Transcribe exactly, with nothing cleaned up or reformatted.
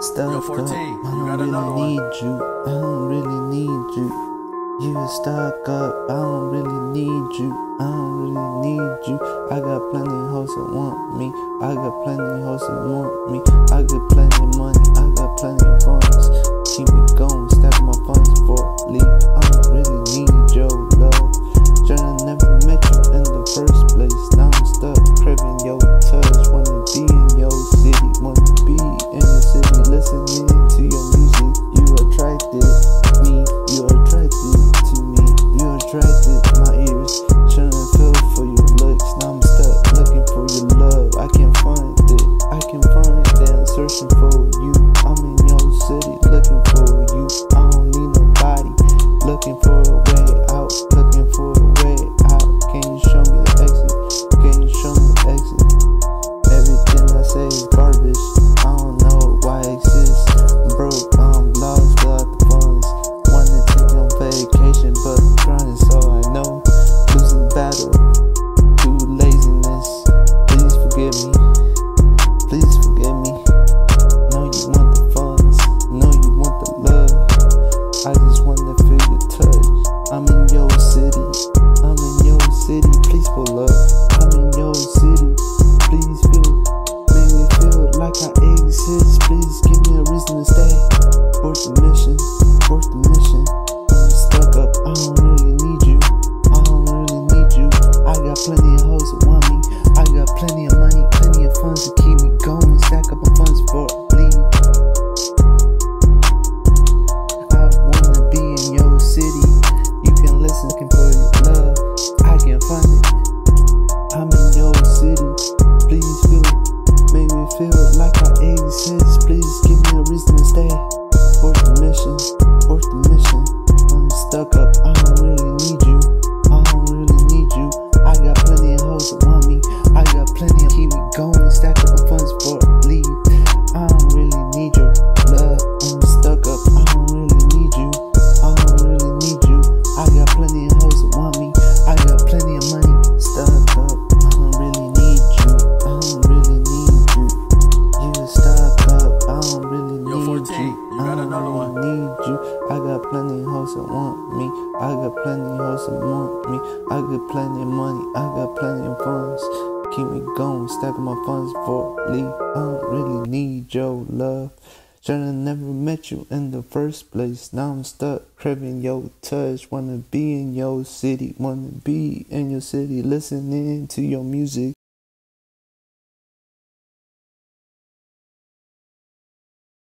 stuck up. I don't really need you. I don't really need you. You stuck up. I don't really need you. I don't really need you. I got plenty of hoes that want me. I got plenty of hoes that want me. I got plenty of money. I got plenty of funds. Keep me going. Stack my funds for leave. I don't really need your love. Should've never met you in the first place. Now I'm stuck craving your touch. Wanna be in your city. Wanna be in your city. Listening to your music. You attracted me. You attracted to me. You attracted my ears. Shouldn't feel for your looks. Now I'm stuck looking for your love. I can't find it. I can find it. I'm searching for you. I'm in your city looking for you. I don't need nobody. Looking for a way out. Looking for a way out. Can you show me the exit? Can you show me the exit? Everything I say is garbage. I don't know why I exist. I'm broke. I'm lost without the funds. Wanna take on vacation, but grinding, so I know. Losing battle to laziness. Please forgive me. Please forgive me. Know you want the funds. Know you want the love. I just wanna feel your touch. I'm in your city. I'm in your city. Please pull up. I'm in your city. Please feel. Make me feel like I exist. Please give me a reason to stay. Fourth the mission. Fourth the mission. I'm stuck up. I don't really need you. I don't really need you. I got plenty of hoes that want me. I got plenty of money, plenty of funds to keep me going. Stack up my funds for leave. I wanna be in your city. You can listen, looking for your love. I can't find it. I'm in your city. Please feel, make me feel like I exist. Please give me a reason to stay. Fourth the mission, fourth the mission. I'm stuck up. I don't really need you. I don't really need you. I got plenty of hoes that want me. I got plenty of keep me going. Stack up my funds for leave. I don't really need your love. I'm stuck up. I don't really need you. I don't really need you. I got plenty of hoes that want me. I got plenty of money. Stuck up. I don't really need you. I don't really need you. You stuck up. I don't really need you. I don't really need you. I got plenty of hoes that want me. I got plenty of hoes that want me. I got plenty of money. I got plenty of funds. Keep me going. Stacking my funds for leave. I don't really need your love. Should've never met you in the first place. Now I'm stuck craving your touch. Wanna be in your city. Wanna be in your city. Listening to your music.